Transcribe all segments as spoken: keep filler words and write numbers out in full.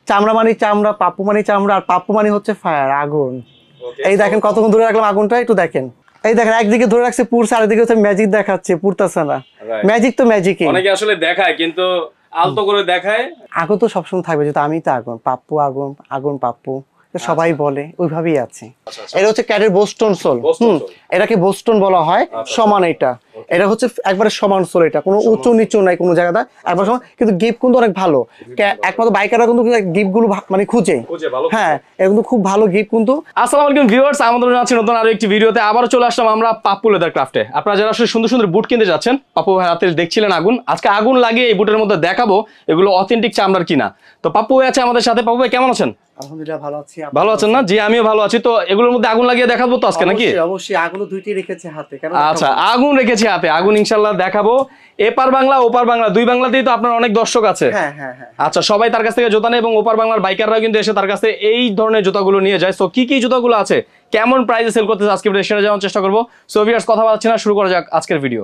চামড়া মানে চামড়া, পাপ্পু মানে চামড়া, আর পাপ্পু মানে হচ্ছে ফায়ার, আগুন। এই দেখেন কতক্ষণ ধরে রাখলাম আগুনটা, একটু দেখেন। এই দেখেন একদিকে ধরে রাখছে পুরছে, আরেকদিকে হচ্ছে ম্যাজিক দেখাচ্ছে, পুরতাছে না। ম্যাজিক তো ম্যাজিকই, অনেকে আসলে দেখায় কিন্তু আলতো করে দেখায়। আগুন তো সবসময় থাকবে, যেহেতু আমি তো আগুন, পাপ্পু আগুন, আগুন পাপ্পু সবাই বলে, ওইভাবেই আছে। এটা হচ্ছে ক্যাটের বোস্টন সোল। হুম, এটাকে বোস্টন বলা হয়। সমান এটা, এটা হচ্ছে একবারে সমান সোল, এটা কোনো উঁচু নিচু নাই কোনো জায়গাটা, একবার সমান। কিন্তু গিফট কিন্তু অনেক ভালো, একমাত্র বাইকাররা কিন্তু গিফট গুলো মানে খুঁজে। হ্যাঁ, এটা কিন্তু খুব ভালো গিফট কিন্তু। আসসালামু আলাইকুম ভিউয়ার্স, আমাদের জানাচ্ছি নতুন আরো একটি ভিডিওতে আবারও চলে আসলাম আমরা পাপ্পু লেদার ক্রাফটে। আপনারা যারা আসলে সুন্দর সুন্দর বুট কিনতে যাচ্ছেন, পাপ্পু ভাই হাতে দেখছিলেন আগুন, আজকে আগুন লাগিয়ে এই বুটের মধ্যে দেখাবো এগুলো অথেন্টিক চামড়ার কিনা। তো পাপ্পু ভাই আছে আমাদের সাথে। পাপ্পু ভাই কেমন আছেন? আলহামদুলিল্লাহ ভালো আছি। ভালো আছেন না? জি আমিও ভালো আছি। তো এগুলোর মধ্যে আগুন লাগিয়ে দেখাবো তো আজকে নাকি? অবশ্যই, আগুন দুইটি রেখেছে হাতে। কেন? আচ্ছা, আগুন রেখেছি হাতে, আগুন ইনশাআল্লাহ দেখাবো। এপার বাংলা ওপার বাংলা দুই বাংলাতেই তো আপনার অনেক দর্শক আছে। হ্যাঁ হ্যাঁ হ্যাঁ। আচ্ছা, সবাই তার কাছ থেকে জুতা নেয় এবং ওপার বাংলার বাইকাররাও কিন্তু এসে তার কাছে এই ধরনের জুতাগুলো নিয়ে যায়। সো কি কি জুতাগুলো আছে, কেমন প্রাইসে সেল করতেছে আজকে ভিডিও সেটা জানার চেষ্টা করবো। সো ভিউয়ার্স কথা বলছি না, শুরু করা যাক আজকের ভিডিও।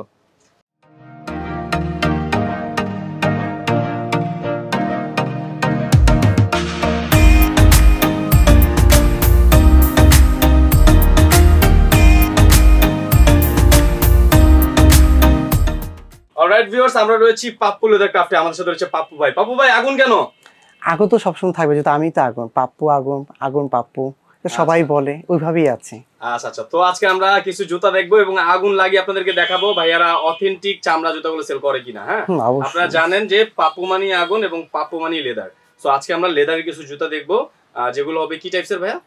অলরাইট ভিউয়ার্স, আমরা রয়েছি পাপ্পু লেদার ক্রাফটে, আমাদের সাথে রয়েছে পাপ্পু ভাই। পাপ্পু ভাই আগুন কেন? আগুন তো সবসময় থাকবে, যেহেতু আমি তো আগুন, পাপ্পু আগুন, আগুন পাপ্পু সবাই বলে, ওইভাবেই আছে। আচ্ছা আচ্ছা, তো আজকে আমরা কিছু জুতা দেখবো এবং আগুন লাগিয়ে আপনাদেরকে দেখাবো ভাইয়ারা অথেন্টিক চামড়া জুতাগুলো সেল করে কিনা। হ্যাঁ, আপনারা জানেন যে পাপ্পু মানি আগুন এবং পাপ্পু মানি লেদার। সো আজকে আমরা লেদারের কিছু জুতা দেখবো, যেগুলো হবে কি টাইপসের ভাইয়া?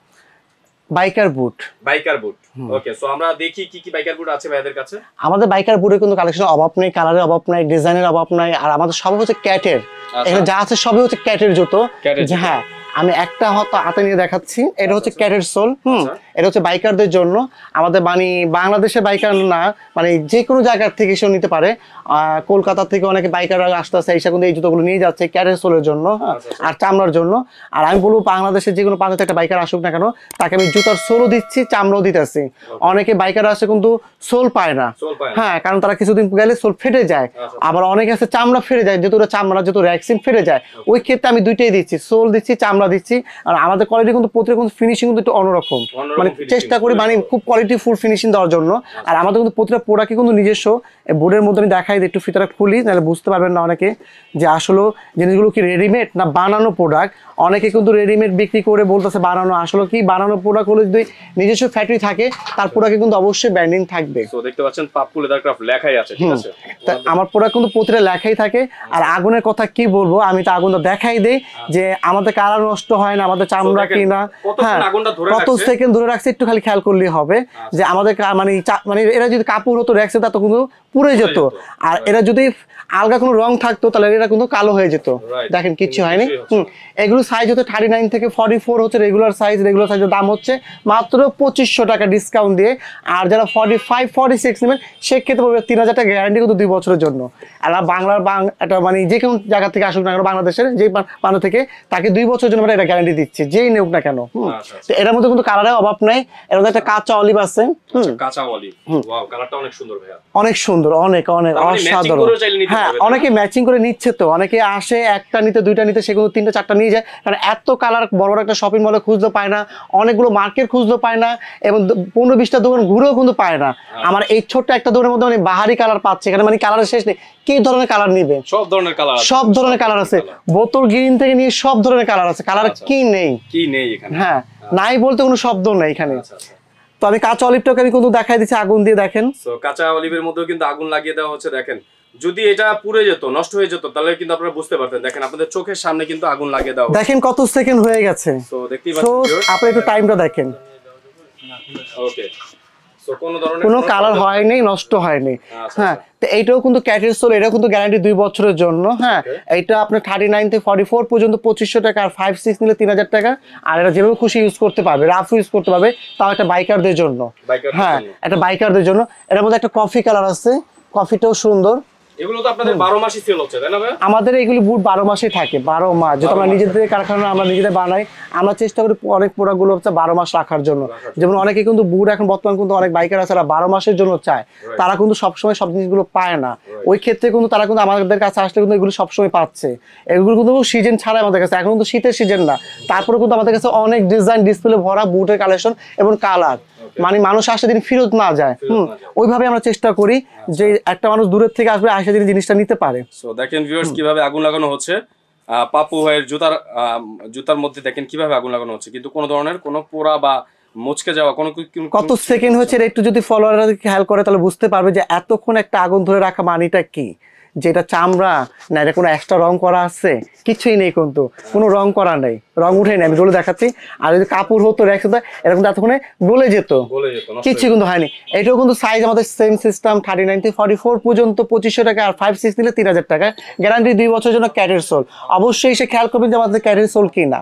Biker boot. Biker boot, okay. So আমরা দেখি কি কি বাইকার বুট আছে ভাইদের কাছে। আমাদের বাইকার বুটের কিন্তু কালেকশনের অভাব নেই, কালারের অভাব নাই, ডিজাইনের অভাব নাই, আর আমাদের সব হচ্ছে ক্যাটের। এখানে যা আছে সবই হচ্ছে ক্যাটের জুতো। হ্যাঁ, আমি একটা হয়তো হাতে নিয়ে দেখাচ্ছি, এটা হচ্ছে ক্যাটের সোল। হুম, এটা হচ্ছে বাইকারদের জন্য। আমাদের মানে বাংলাদেশের বাইকার না, মানে যে কোনো জায়গার থেকে এসে নিতে পারে। কলকাতা থেকে অনেকে বাইকাররা আসতে আসতে এসে কিন্তু এই জুতোগুলো নিয়ে যাচ্ছে ক্যাটের সোলের জন্য আর চামড়ার জন্য। আর আমি বলবো বাংলাদেশের যে কোনো প্রান্তে একটা বাইকার আসুক না কেন, তাকে আমি জুতার সোলও দিচ্ছি, চামড়াও দিতেছি। অনেকে বাইকার আসে কিন্তু সোল পায় না। হ্যাঁ, কারণ তারা কিছুদিন গেলে সোল ফেটে যায়। আবার অনেকে আছে চামড়া ফেটে যায়, যেহেতু চামড়া যেহেতু র্যাক্সিন ফেটে যায়, ওই ক্ষেত্রে আমি দুইটাই দিচ্ছি, সোল দিচ্ছি, চামড়া দিচ্ছি। আর আমাদের কোয়ালিটি কিন্তু প্রত্যেক ফিনিশিং কিন্তু একটু অন্যরকম, মানে চেষ্টা করি মানে খুব কোয়ালিটি ফুল ফিনিশিং দেওয়ার জন্য। আর আমাদের কিন্তু প্রতিটা প্রোডাক্টই কিন্তু নিজস্ব। বোর্ডের মধ্যে আমি দেখাই একটু ফিতাটা খুলি, নাহলে বুঝতে পারবেন না অনেকে যে আসলে জিনিসগুলো কি রেডিমেড না বানানো প্রোডাক্ট। অনেকে কিন্তু রেডিমেড বিক্রি করে বলতেছে বানানো, আসলে কি বানানো প্রোডাক্ট হলে যদি নিজস্ব ফ্যাক্টরি থাকে তার প্রোডাক্টে কিন্তু অবশ্যই ব্র্যান্ডিং থাকবে। তো দেখতে পাচ্ছেন পাপ্পু লেদার ক্রাফট লেখাই আছে, ঠিক আছে? আমার প্রোডাক্ট কিন্তু প্রতিটা লেখাই থাকে। আর আগুনের কথা কি বলবো, আমি তো আগুনটা দেখাই দেই যে আমাদের কালার নষ্ট হয় না, আমাদের চামড়া কিনা। হ্যাঁ, কত সেকেন্ড ধরে রাখছে একটু খালি খেয়াল করলেই হবে যে আমাদের মানে মানে এরা যদি কাপড় হতো রাখছে তা তো কিন্তু পুড়ে যেত। আর এরা যদি আলগা কোনো রং থাকতো তাহলে এটা কিন্তু কালো হয়ে যেত। দেখেন কিচ্ছু হয়নি। হুম, এগুলো সাইজ হচ্ছে থার্টি নাইন থেকে ফর্টি ফোর হচ্ছে রেগুলার সাইজ। রেগুলার সাইজের দাম হচ্ছে মাত্র পঁচিশশো টাকা ডিসকাউন্ট দিয়ে। আর যারা ফর্টি ফাইভ ফর্টি সিক্স নেবেন সেক্ষেত্রে পড়বে তিন হাজার টাকা গ্যারান্টি কিন্তু দুই বছরের জন্য। আর বাংলার একটা মানে যে কোনো জায়গা থেকে আসুক না কেন, বাংলাদেশের যে প্রান্ত থেকে, তাকে দুই বছরের জন্য আমরা এটা গ্যারান্টি দিচ্ছি, যেই নেউক না কেন। হুম, তো এর মধ্যে কিন্তু কালারের অভাব নাই। এর মধ্যে একটা কাঁচা অলিভ আছে। হুম, কাঁচা অলিভ, ওয়াও, কালারটা অনেক সুন্দর ভাইয়া, অনেক সুন্দর, অনেক অনেক অসাধারণ। হ্যাঁ, অনেকে ম্যাচিং করে নিচ্ছে, তো অনেকে আসে একটা নিতে দুইটা নিতে, সেগুলো তিনটা চারটা নিয়ে যায়। কারণ এত কালার বড় বড় একটা শপিং মলে খুঁজতে পায় না, অনেকগুলো মার্কেট খুঁজতে পায় না, এবং পনেরো বিশটা দোকান ঘুরেও কিন্তু পায় না। আমার এই ছোট্ট একটা দোকানের মধ্যে মানে বাহারি কালার পাচ্ছে, এখানে মানে কালারের শেষ নেই। কি ধরনের কালার নিবে? সব ধরনের কালার, সব ধরনের কালার আছে। বোতল গ্রিন থেকে নিয়ে সব ধরনের কালার আছে। কালার কি নেই? কি নেই এখানে? হ্যাঁ, নাই বলতে কোনো শব্দ নেই এখানে। তো আমি কাঁচা অলিভটাকে আমি কিন্তু দেখাই দিচ্ছি আগুন দিয়ে, দেখেন। তো কাঁচা অলিভের মধ্যেও কিন্তু আগুন লাগিয়ে দেওয়া হচ্ছে। দেখেন, যদি এটা পুড়ে যেত, নষ্ট হয়ে যেত, তাহলে কিন্তু আপনারা বুঝতে পারতেন। দেখেন আপনাদের চোখের সামনে কিন্তু আগুন লাগিয়ে দেওয়া। দেখেন কত সেকেন্ড হয়ে গেছে। তো দেখতেই পাচ্ছেন, আপনি একটু টাইমটা দেখেন। ওকে, সো কোনো ধরনের কোনো কালার হয়নি, নষ্ট হয়নি। হ্যাঁ, তো এইটাও কিন্তু ক্যাটের সোল, এটাও কিন্তু গ্যারান্টি দুই বছরের জন্য। হ্যাঁ, এটা আপনার থার্টি নাইন থেকে ফর্টি ফোর পর্যন্ত পঁচিশশো টাকা, আর ফাইভ সিক্স নিলে তিন হাজার টাকা। আর এটা যেভাবে খুশি ইউজ করতে পারবে, রাফ ইউজ করতে পারবে, তাও একটা বাইকারদের জন্য। হ্যাঁ, একটা বাইকারদের জন্য। এটার মধ্যে একটা কফি কালার আছে, কফিটাও সুন্দর। এগুলো তো আপনাদের বারো মাসই সেল হচ্ছে তাই না ভাই? আমাদের এগুলি বুট বারো মাসই থাকে, বারো মাস। যেহেতু আমরা নিজেদের কারখানা আমরা নিজেদের বানাই, আমরা চেষ্টা করি অনেক প্রোডাক্টগুলো হচ্ছে বারো মাস রাখার জন্য। যেমন অনেকে কিন্তু বুট এখন বর্তমান কিন্তু অনেক বাইকার আছে বারো মাসের জন্য চায়, তারা কিন্তু সবসময় সব জিনিসগুলো পায় না। ওই ক্ষেত্রে কিন্তু তারা কিন্তু আমাদের কাছে আসলে কিন্তু এগুলো সবসময় পাচ্ছে। এগুলো কিন্তু সিজন ছাড়া আমাদের কাছে, এখন কিন্তু শীতের সিজন না, তারপরে কিন্তু আমাদের কাছে অনেক ডিজাইন ডিসপ্লে ভরা বুটের কালেকশন এবং কালার, মানে মানুষ আসে দিন ফেরত না যায়। হুম, ওইভাবে আমরা চেষ্টা করি যে একটা মানুষ দূরের থেকে আসবে আসে দিন জিনিসটা নিতে পারে। সো দেখেন ভিউয়ার্স কিভাবে আগুন লাগানো হচ্ছে পাপ্পু ভাইয়ের জুতার জুতার মধ্যে, দেখেন কিভাবে আগুন লাগানো হচ্ছে, কিন্তু কোনো ধরনের কোনো পোড়া বা মুচকে যাওয়া কোনো কত সেকেন্ড হচ্ছে একটু যদি ফলোয়াররা খেয়াল করে তাহলে বুঝতে পারবে যে এতক্ষণ একটা আগুন ধরে রাখা মানিটা কি, যেটা চামড়া না এটা কোনো এক্সট্রা রং করা আছে, কিছুই নেই, কিন্তু কোনো রং করা নেই, রং উঠে নেই। আমি গলে দেখাচ্ছি। আর যদি কাপড় হতো রেখে এরকম এতক্ষণে গলে যেত, কিছু কিন্তু হয়নি। এটাও কিন্তু সাইজ আমাদের সেম সিস্টেম, থার্টি নাইন থেকে ফর্টি ফোর পর্যন্ত পঁচিশশো টাকা, আর ফাইভ সিক্স নিলে তিন হাজার টাকা গ্যারান্টি, দুই বছরের জন্য ক্যাটের সোল। অবশ্যই সে খেয়াল করবেন যে আমাদের ক্যাটের সোল কিনা।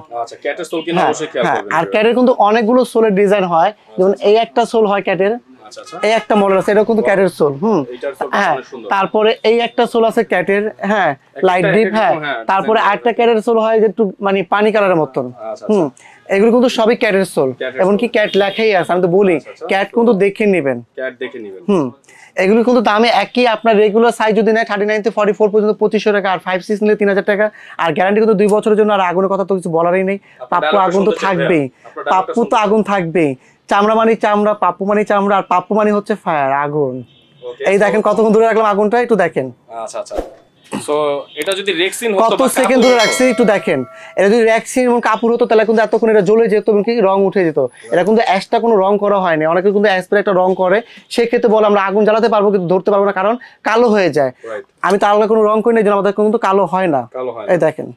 আর ক্যাটের কিন্তু অনেকগুলো সোলের ডিজাইন হয়, যেমন এই একটা সোল হয় ক্যাটের, এই একটা মডেল আছে, এটা কিন্তু ক্যাটের সোল। হুম, হ্যাঁ, তারপরে এই একটা সোল আছে ক্যাটের, হ্যাঁ লাইট ডিপ, হ্যাঁ, তারপরে আরেকটা ক্যাটের সোল হয় যে একটু মানে পানি কালারের মতন। হুম, এগুলো কিন্তু সবই ক্যাটের সোল, এমনকি ক্যাট লেখাই আছে। আমি তো বলি ক্যাট কিন্তু দেখে নেবেন, ক্যাট দেখে নেবেন। হুম, এগুলো কিন্তু দামে একই। আপনার রেগুলার সাইজ যদি নেয় থার্টি নাইন থেকে ফর্টি ফোর পর্যন্ত পঁচিশশো টাকা, আর ফাইভ সিক্স নিলে তিন হাজার টাকা, আর গ্যারান্টি কিন্তু দুই বছরের জন্য। আর আগুনের কথা তো কিছু বলারই নেই, পাপ্পু আগুন তো থাকবেই, পাপ্পু তো আগুন থাকবেই। চামড়া মানে চামড়া, পাপ্পু মানে চামড়া, আর পাপ্পু মানে হচ্ছে ফায়ার, আগুন। এই দেখেন কতক্ষণ দূরে রাখলাম আগুনটা, একটু দেখেন। আচ্ছা আচ্ছা, সো এটা যদি রেক্সিন হতো কত সেকেন্ড ধরে রাখছি একটু দেখেন। এটা যদি রেক্সিন এবং কাপড় হতো তাহলে কিন্তু এতক্ষণ এটা জ্বলে যেত এবং কি রং উঠে যেত। এটা কিন্তু এক্সট্রা কোনো রং করা হয়নি। অনেকে কিন্তু এক্সপ্রে একটা রং করে, সেক্ষেত্রে বলে আমরা আগুন জ্বালাতে পারবো কিন্তু ধরতে পারবো না, কারণ কালো হয়ে যায়। আমি তো আলাদা কোনো রং করি না, আমাদের কিন্তু কালো হয় না। এই দেখেন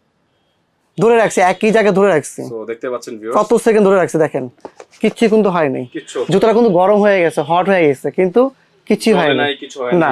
ধরে রাখছি, একই জায়গায় ধরে রাখছি, দেখতে পাচ্ছেন কত সেকেন্ড ধরে রাখছি, দেখেন কিচ্ছু কিন্তু হয়নি। জুতোটা কিন্তু গরম হয়ে গেছে, হট হয়ে গেছে, কিন্তু কিছু হয়নি না।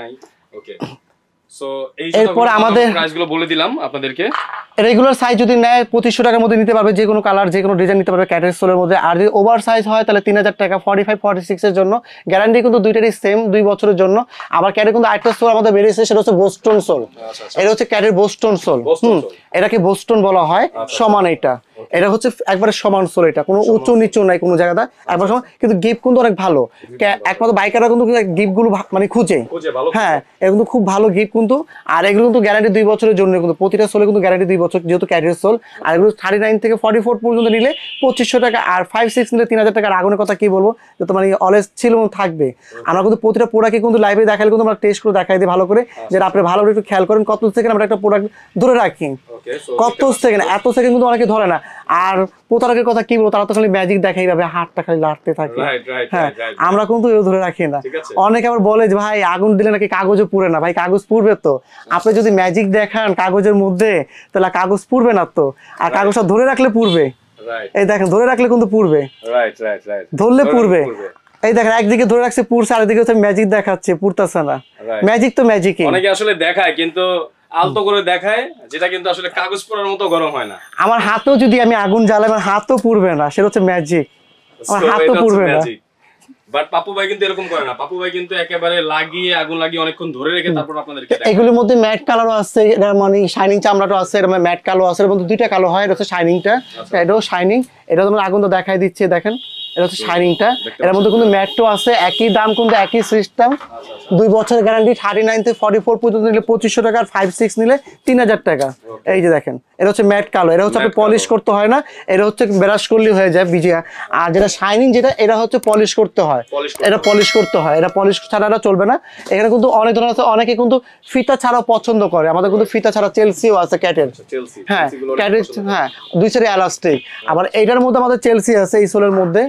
এরপর আমাদের প্রাইসগুলো বলে দিলাম আপনাদেরকে। রেগুলার সাইজ যদি নেয় পঁচিশশো টাকার মধ্যে নিতে পারবে, যে কোনো কালার যে কোনো ডিজাইন নিতে পারবে ক্যাটের সোলের মধ্যে। আর যদি ওভার সাইজ হয় তাহলে তিন হাজার টাকা, ফর্টি ফাইভ ফর্টি সিক্স এর জন্য গ্যারান্টি কিন্তু দুইটারই সেম, দুই বছরের জন্য। আবার ক্যাটের কিন্তু আরেকটা সোল আমাদের বেরিয়েছে, সেটা হচ্ছে বোস্টন সোল। এটা হচ্ছে ক্যাটের বোস্টন সোল। হুম, এটাকে বোস্টন বলা হয়, সমান। এটা এটা হচ্ছে একবারে সমান সোল, এটা কোনো উঁচু নিচু নাই কোনো জায়গাটা, একবার সমান। কিন্তু গিফট কিন্তু অনেক ভালো, একমাত্র বাইকাররা কিন্তু গিফট গুলো মানে খুঁজে, হ্যাঁ এটা কিন্তু খুব ভালো গিফট কিন্তু। আর এগুলো কিন্তু গ্যারান্টি দুই বছরের জন্য, কিন্তু প্রতিটা সোলে কিন্তু গ্যারান্টি দুই বছর, যেহেতু ক্যাটের সোল। আর এগুলো থার্টি নাইন থেকে ফর্টি ফোর পর্যন্ত নিলে পঁচিশশো টাকা, আর ফাইভ সিক্স নিলে তিন হাজার টাকা। আর আগুনের কথা কি বলবো, যে তোমার অলওয়েজ ছিল থাকবে। আমরা কিন্তু প্রতিটা প্রোডাক্টে কিন্তু লাইভে দেখালে কিন্তু আমরা টেস্ট করে দেখাই দিই ভালো করে, যেটা আপনি ভালো করে একটু খেয়াল করেন কত সেকেন্ড আমরা একটা প্রোডাক্ট ধরে রাখি, কত সেকেন্ড, এত সেকেন্ড কিন্তু অনেকে ধরে না। আর প্রতারকের কথা কি বলবো, তারা তো খালি ম্যাজিক দেখাই ভাবে, হাতটা খালি লাড়তে থাকে। হ্যাঁ, আমরা কিন্তু এও ধরে রাখি না। অনেকে আবার বলে যে ভাই আগুন দিলে নাকি কাগজও পুড়ে না। ভাই কাগজ পুড়বে তো, আপনি যদি ম্যাজিক দেখান কাগজের মধ্যে তাহলে কাগজ পুড়বে না তো, আর কাগজটা ধরে রাখলে পুড়বে। এই দেখেন ধরে রাখলে কিন্তু পুড়বে, ধরলে পুড়বে। এই দেখেন একদিকে ধরে রাখছে পুড়ছে, আর দিকে হচ্ছে ম্যাজিক দেখাচ্ছে পুড়তেছে না। ম্যাজিক তো ম্যাজিকই, অনেকে আসলে দেখায় কিন্তু আলতো করে দেখায়, যেটা কিন্তু আসলে কাগজ পোড়ার মতো গরম হয় না। আমার হাতও যদি আমি আগুন জ্বালাই আমার হাতও পুড়বে না, সেটা হচ্ছে ম্যাজিক, আমার হাতও পুড়বে না। বাট পাপ্পু ভাই কিন্তু এরকম করে না, পাপ্পু ভাই কিন্তু একেবারে লাগিয়ে আগুন লাগিয়ে অনেকক্ষণ ধরে রেখে তারপর আপনাদেরকে দেখায়। এগুলোর মধ্যে ম্যাট কালারও আছে, এটা মানে শাইনিং চামড়াটা আছে, এর মধ্যে ম্যাট কালো আছে, এর মধ্যে দুইটা কালো হয়। এটা হচ্ছে শাইনিংটা, এটাও শাইনিং। এটা তোমরা আগুন তো দেখাই দিচ্ছে, দেখেন এটা হচ্ছে শাইনিংটা। এর মধ্যে কিন্তু ম্যাটও আছে, একই দাম কিন্তু একই সিস্টেম, দুই বছরের গ্যারান্টি। থার্টি নাইন থেকে ফর্টি ফোর পর্যন্ত নিলে পঁচিশশো টাকা, আর ফাইভ সিক্স নিলে তিন হাজার টাকা। এই যে দেখেন এটা হচ্ছে ম্যাট কালো, এটা হচ্ছে আপনি পলিশ করতে হয় না, এটা হচ্ছে ব্রাশ করলে হয়ে যায় ভিজিয়া। আর যেটা শাইনিং যেটা, এটা হচ্ছে পলিশ করতে হয়, এটা পলিশ করতে হয়, এটা পলিশ ছাড়া এটা চলবে না। এখানে কিন্তু অনেক ধরনের আছে, অনেকে কিন্তু ফিতা ছাড়াও পছন্দ করে। আমাদের কিন্তু ফিতা ছাড়া চেলসিও আছে ক্যাটের, হ্যাঁ ক্যাটের, হ্যাঁ দুই সাইডে এলাস্টিক। আবার এইটার মধ্যে আমাদের চেলসি আছে এই সোলের মধ্যে,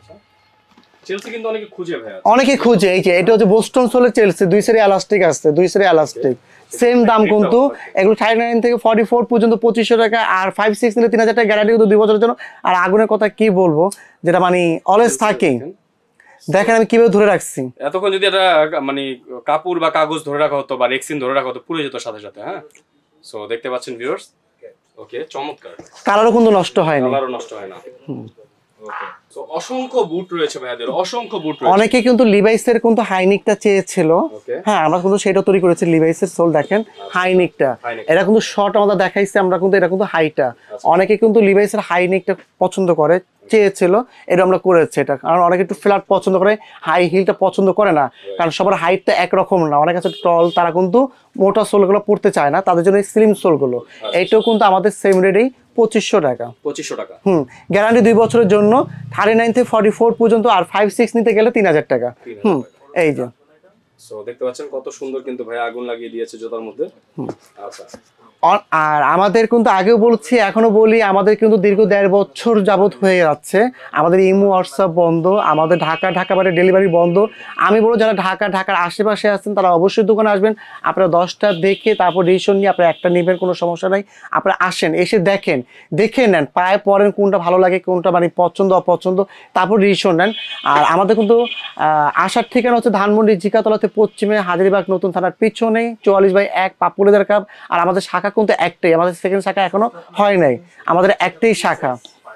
চেলসি কিন্তু অনেকে খুঁজে ভাই, অনেকে খুঁজে। এই যে এটা হচ্ছে বোস্টন সোলের চেলসি, দুই সাইডে এলাস্টিক আছে, দুই সাইডে এলাস্টিক, সেম দাম কিন্তু। এগুলো থার্টি নাইন থেকে ফর্টি ফোর পর্যন্ত পঁচিশশো টাকা, আর ফাইভ সিক্স নিলে তিন হাজার টাকা গ্যারান্টি কিন্তু দুই বছরের জন্য। আর আগুনের কথা কি বলবো, যেটা মানে অলওয়েজ থাকে, দেখেন আমি কিভাবে ধরে রাখছি। এতক্ষণ যদি এটা মানে কাপড় বা কাগজ ধরে রাখা হতো বা রেক্সিন ধরে রাখা হতো, পুড়ে যেত সাথে সাথে। হ্যাঁ, সো দেখতে পাচ্ছেন ভিউয়ার্স, ওকে চমৎকার, কালারও কিন্তু নষ্ট হয়নি, কালারও নষ্ট হয় না। ওকে সো অসংখ্য বুট রয়েছে ভাইয়াদের, অসংখ্য বুট রয়েছে। অনেকে কিন্তু লিভাইসের কিন্তু হাইনিকটা চেয়েছিল, হ্যাঁ আমরা কিন্তু সেটা তৈরি করেছি। লিভাইসের সোল দেখেন হাইনিকটা, এটা কিন্তু শর্ট আমাদের দেখাইছে আমরা, কিন্তু এটা কিন্তু হাইটা। অনেকে কিন্তু লিভাইসের হাইনিকটা পছন্দ করে, চেয়েছিল, এটা আমরা করেছি এটা। কারণ অনেকে একটু ফ্ল্যাট পছন্দ করে, হাই হিলটা পছন্দ করে না, কারণ সবার হাইটটা একরকম না। অনেক আছে টল, তারা কিন্তু মোটা সোলগুলো পড়তে চায় না, তাদের জন্য স্লিম সোলগুলো। এইটাও কিন্তু আমাদের সেম রেটেই পঁচিশশো টাকা। পঁচিশশো টাকা হুম, গ্যারান্টি দুই বছরের জন্য, থার্টি নাইন থেকে ফর্টি ফোর পর্যন্ত, আর ফাইভ সিক্স নিতে গেলে তিন হাজার টাকা। হুম, এই যে সো দেখতে পাচ্ছেন কত সুন্দর কিন্তু ভাই আগুন লাগিয়ে দিয়েছে জুতার মধ্যে। আচ্ছা, আর আমাদের কিন্তু আগেও বলছি, এখনো বলি, আমাদের কিন্তু দীর্ঘ দেড় বছর যাবত হয়ে যাচ্ছে আমাদের ইমো হোয়াটসঅ্যাপ বন্ধ, আমাদের ঢাকা ঢাকা বাইরে ডেলিভারি বন্ধ। আমি বলবো যারা ঢাকা ঢাকার আশেপাশে আছেন তারা অবশ্যই দোকানে আসবেন। আপনারা দশটা দেখে তারপর ডিসিশন নিয়ে আপনারা একটা নেবেন, কোনো সমস্যা নাই। আপনারা আসেন, এসে দেখেন, দেখে নেন, পায়ে পড়েন, কোনটা ভালো লাগে, কোনটা মানে পছন্দ অপছন্দ, তারপর ডিসিশন নেন। আর আমাদের কিন্তু আসার ঠিকানা হচ্ছে ধানমন্ডি জিকাতলাতে পশ্চিমে, হাজারীবাগ নতুন থানার পিছনে, চুয়াল্লিশ বাই এক পাপ্পু লেদার কাপ। আর আমাদের শাখা কিন্তু একটাই, আমাদের সেকেন্ড শাখা এখনো হয় নাই, আমাদের একটাই শাখা।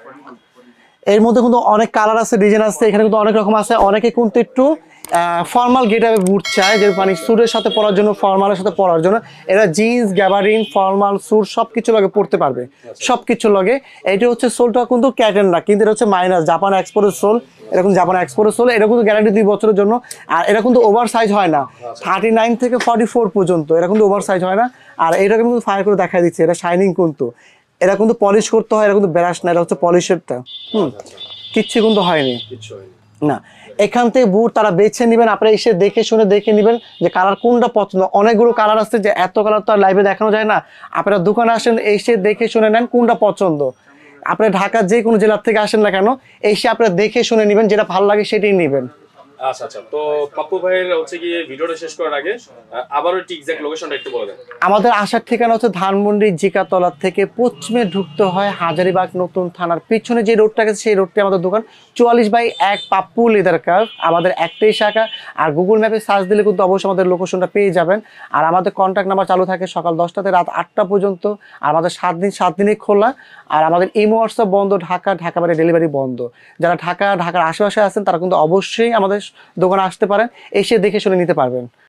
এর মধ্যে কিন্তু অনেক কালার আছে, ডিজাইন আছে, এখানে কিন্তু অনেক রকম আছে। অনেকে কিন্তু একটু ফর্মাল গেটআপে বুট চায়, যে মানে স্যুটের সাথে পরার জন্য, ফর্মালের সাথে পরার জন্য। এরা জিন্স, গ্যাবারিন, ফর্মাল, স্যুট সব কিছু লগে পড়তে পারবে, সব কিছু লগে। এইটা হচ্ছে সোলটা কিন্তু ক্যাটেন না, কিন্তু এটা হচ্ছে মাইনাস জাপান এক্সপোর্টের সোল। এরকম জাপান এক্সপোর্টের সোল, এটা কিন্তু গ্যারান্টি দুই বছরের জন্য। আর এটা কিন্তু ওভার সাইজ হয় না, থার্টি নাইন থেকে ফর্টি ফোর পর্যন্ত, এটা কিন্তু ওভার সাইজ হয় না। আর এটা কিন্তু ফায়ার করে দেখা দিচ্ছে, এটা শাইনিং কিন্তু, এটা কিন্তু পলিশ করতে হয়, এটা কিন্তু ব্রাশ না, এটা হচ্ছে পলিশেরটা। হুম, কিচ্ছু কিন্তু হয়নি না। এখান থেকে বুট তারা বেছে নেবেন, আপনারা এসে দেখে শুনে দেখে নেবেন যে কালার কোনটা পছন্দ। অনেকগুলো কালার আছে, যে এত কালার তো আর লাইভে দেখানো যায় না। আপনারা দোকানে আসেন, এসে দেখে শুনে নেন কোনটা পছন্দ। আপনারা ঢাকার যে কোনো জেলার থেকে আসেন না কেন, এসে আপনারা দেখে শুনে নেবেন, যেটা ভালো লাগে সেটাই নেবেন। আচ্ছা আচ্ছা, তো পাপ্পু ভাইয়ের হচ্ছে কি ভিডিওটা শেষ করার আগে আবারও একটু এক্সাক্ট লোকেশনটা একটু বলে দেন। আমাদের আসার ঠিকানা হচ্ছে ধানমন্ডি জিকাতলা থেকে পশ্চিমে ঢুকতে হয়, হাজারীবাগ নতুন থানার পিছনে যে রোডটা গেছে সেই রোডটি আমাদের দোকান, চুয়াল্লিশ বাই এক পাপ্পু লেদার কাপ। আমাদের একটাই শাখা। আর গুগল ম্যাপে সার্চ দিলে কিন্তু অবশ্যই আমাদের লোকেশনটা পেয়ে যাবেন। আর আমাদের কন্ট্যাক্ট নাম্বার চালু থাকে সকাল দশটা থেকে রাত আটটা পর্যন্ত। আর আমাদের সাত দিন সাত দিনই খোলা। আর আমাদের ইমো হোয়াটসঅ্যাপ বন্ধ, ঢাকা ঢাকা বাইরে ডেলিভারি বন্ধ। যারা ঢাকা ঢাকার আশেপাশে আছেন তারা কিন্তু অবশ্যই আমাদের দোকানে আসতে পারেন, এসে দেখে শুনে নিতে পারবেন।